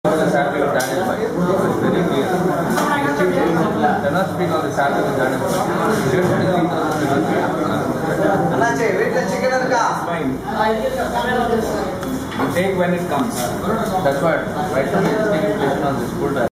the salary of Daniel Bhai. It's very clear. Cannot speak on the salary of Daniel Bhai. Fine. You take when it comes. That's what. Right now, we are taking on this full time.